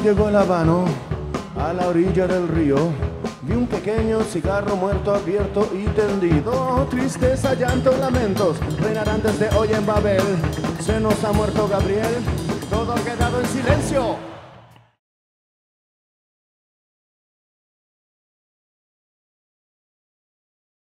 llegó el habano a la orilla del río. Vi un pequeño cigarro muerto, abierto y tendido. Tristeza, llanto, lamentos reinarán desde hoy en Babel. Se nos ha muerto Gabriel, todo ha quedado en silencio.